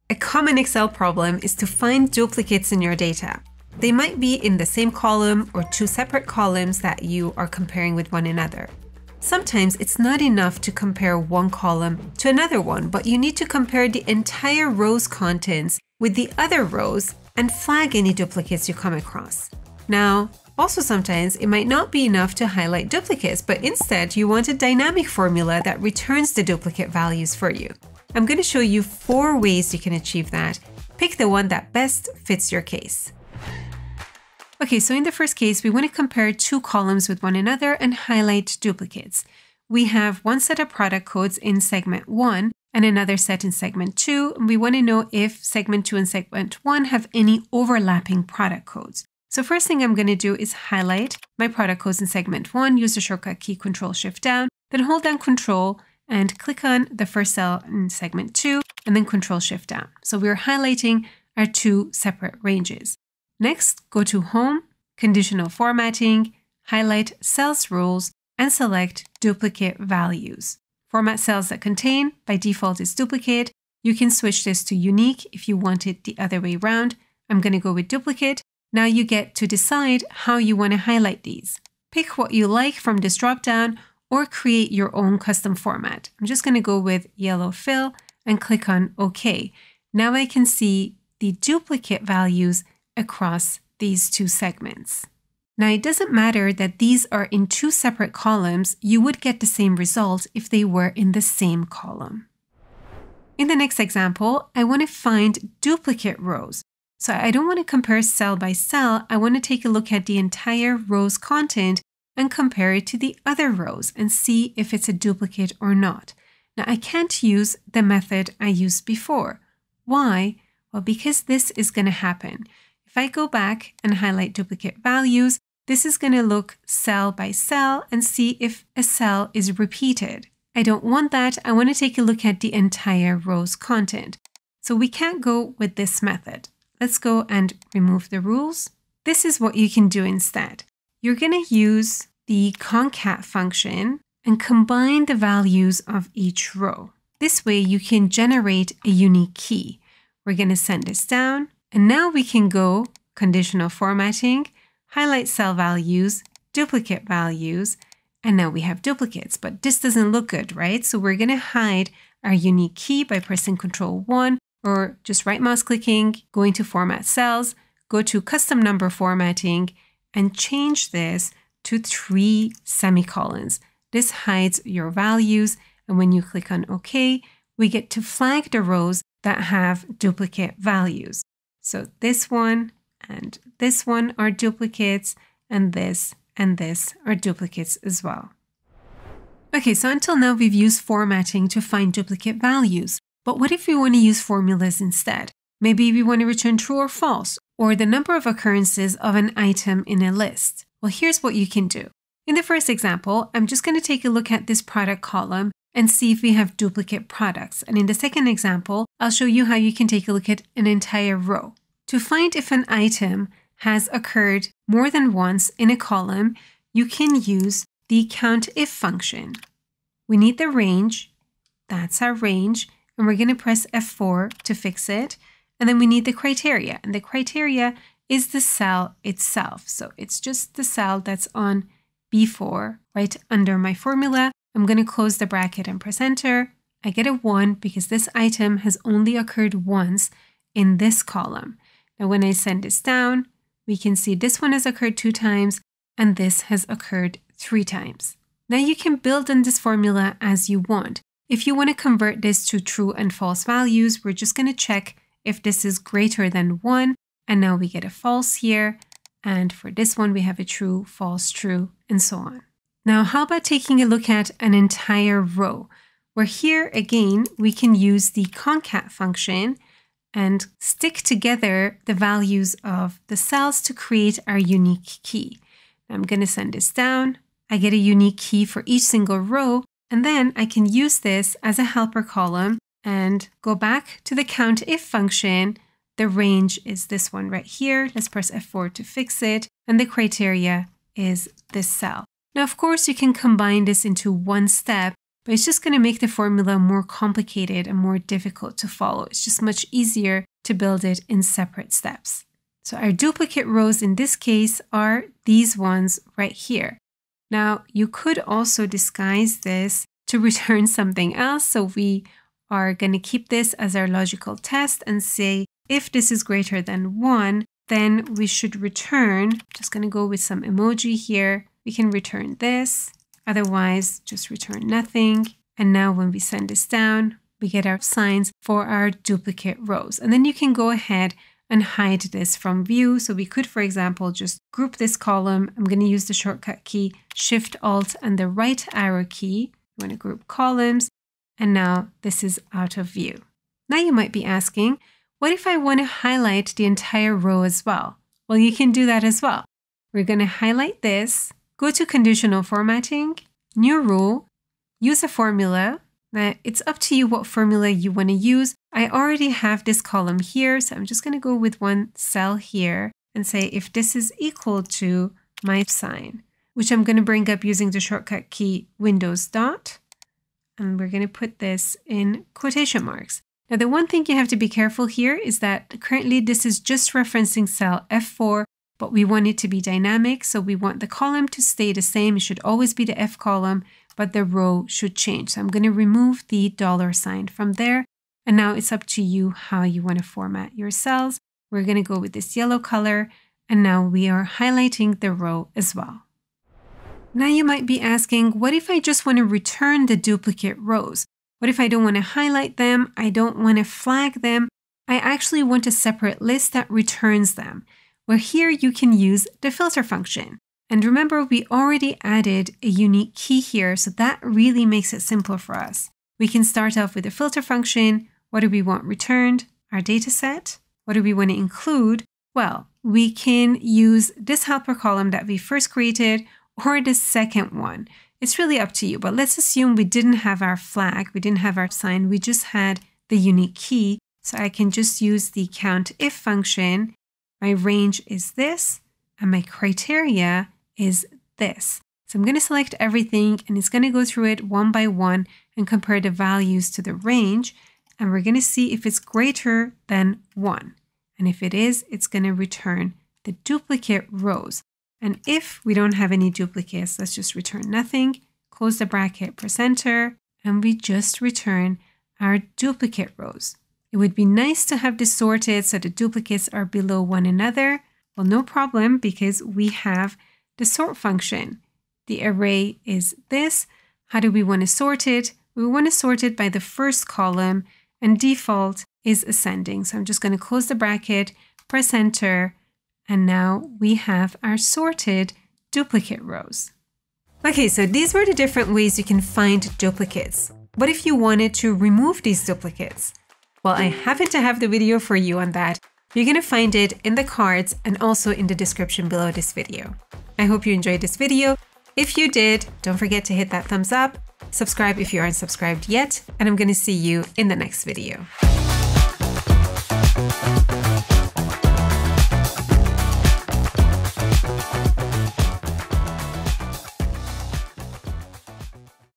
A common Excel problem is to find duplicates in your data. They might be in the same column or two separate columns that you are comparing with one another. Sometimes it's not enough to compare one column to another one, but you need to compare the entire row's contents with the other rows and flag any duplicates you come across. Now, also sometimes it might not be enough to highlight duplicates, but instead you want a dynamic formula that returns the duplicate values for you. I'm going to show you 4 ways you can achieve that. Pick the one that best fits your case. Okay, so in the first case, we want to compare 2 columns with one another and highlight duplicates. We have one set of product codes in segment 1 and another set in segment 2. And we want to know if segment 2 and segment 1 have any overlapping product codes. So first thing I'm going to do is highlight my product codes in segment 1, use the shortcut key Control-Shift-Down, then hold down Control and click on the first cell in segment 2 and then Control-Shift-Down. So we're highlighting our 2 separate ranges. Next, go to Home, Conditional Formatting, highlight Cells Rules, and select Duplicate Values. Format cells that contain, by default, is duplicate. You can switch this to unique if you want it the other way around. I'm going to go with duplicate. Now you get to decide how you want to highlight these. Pick what you like from this dropdown or create your own custom format. I'm just going to go with yellow fill and click on OK. Now I can see the duplicate values across these 2 segments. Now it doesn't matter that these are in 2 separate columns, you would get the same result if they were in the same column. In the next example, I want to find duplicate rows. So I don't want to compare cell by cell, I want to take a look at the entire row's content and compare it to the other rows and see if it's a duplicate or not. Now I can't use the method I used before. Why? Well, because this is going to happen. If I go back and highlight duplicate values, this is going to look cell by cell and see if a cell is repeated. I don't want that. I want to take a look at the entire row's content. So we can't go with this method. Let's go and remove the rules. This is what you can do instead. You're going to use the concat function and combine the values of each row. This way you can generate a unique key. We're going to send this down. And now we can go conditional formatting, highlight cell values, duplicate values, and now we have duplicates, but this doesn't look good, right? So we're going to hide our unique key by pressing Ctrl+1 or just right mouse clicking, going to format cells, go to custom number formatting and change this to 3 semicolons. This hides your values. And when you click on OK, we get to flag the rows that have duplicate values. So this one and this one are duplicates, and this are duplicates as well. Okay, so until now we've used formatting to find duplicate values. But what if we want to use formulas instead? Maybe we want to return true or false, or the number of occurrences of an item in a list. Well, here's what you can do. In the first example, I'm just going to take a look at this product column and see if we have duplicate products. And in the second example, I'll show you how you can take a look at an entire row. To find if an item has occurred more than once in a column, you can use the COUNTIF function. We need the range. That's our range. And we're going to press F4 to fix it. And then we need the criteria. And the criteria is the cell itself. So it's just the cell that's on B4 right under my formula. I'm going to close the bracket and press enter. I get a 1 because this item has only occurred once in this column. Now when I send this down, we can see this one has occurred 2 times and this has occurred 3 times. Now you can build on this formula as you want. If you want to convert this to true and false values, we're just going to check if this is greater than 1. And now we get a false here. And for this one, we have a true, false, true, and so on. Now, how about taking a look at an entire row? Where here, again, we can use the concat function and stick together the values of the cells to create our unique key. I'm going to send this down. I get a unique key for each single row, and then I can use this as a helper column and go back to the COUNTIF function. The range is this one right here. Let's press F4 to fix it. And the criteria is this cell. Now, of course, you can combine this into one step but it's just going to make the formula more complicated and more difficult to follow. It's just much easier to build it in separate steps. So our duplicate rows in this case are these ones right here. Now you could also disguise this to return something else. So we are going to keep this as our logical test and say, if this is greater than 1, then we should return, just going to go with some emoji here. We can return this, otherwise just return nothing. And now when we send this down, we get our signs for our duplicate rows. And then you can go ahead and hide this from view. So we could, for example, just group this column. I'm going to use the shortcut key Shift Alt and the right arrow key. You want to group columns. And now this is out of view. Now you might be asking, what if I want to highlight the entire row as well? Well, you can do that as well. We're going to highlight this, go to conditional formatting, new rule, use a formula. Now, it's up to you what formula you want to use. I already have this column here, so I'm just going to go with one cell here and say if this is equal to my sign, which I'm going to bring up using the shortcut key Windows dot, and we're going to put this in quotation marks. Now, the one thing you have to be careful here is that currently this is just referencing cell F4, but we want it to be dynamic. So we want the column to stay the same. It should always be the F column, but the row should change. So I'm going to remove the $sign from there. And now it's up to you how you want to format your cells. We're going to go with this yellow color. And now we are highlighting the row as well. Now you might be asking, what if I just want to return the duplicate rows? What if I don't want to highlight them? I don't want to flag them. I actually want a separate list that returns them. Well, here you can use the filter function. And remember, we already added a unique key here, so that really makes it simpler for us. We can start off with the filter function. What do we want returned? Our data set. What do we want to include? Well, we can use this helper column that we first created or the second one. It's really up to you, but let's assume we didn't have our flag, we didn't have our sign, we just had the unique key. So I can just use the COUNTIF function. My range is this, and my criteria is this. So I'm going to select everything, and it's going to go through it one by one and compare the values to the range. And we're going to see if it's greater than 1. And if it is, it's going to return the duplicate rows. And if we don't have any duplicates, let's just return nothing, close the bracket, press enter, and we just return our duplicate rows. It would be nice to have this sorted so the duplicates are below one another. Well, no problem, because we have the sort function. The array is this. How do we want to sort it? We want to sort it by the first column, and default is ascending. So I'm just going to close the bracket, press enter, and now we have our sorted duplicate rows. Okay, so these were the different ways you can find duplicates. What if you wanted to remove these duplicates? Well, I happen to have the video for you on that. You're going to find it in the cards and also in the description below this video. I hope you enjoyed this video. If you did, don't forget to hit that thumbs up, subscribe if you aren't subscribed yet, and I'm going to see you in the next video.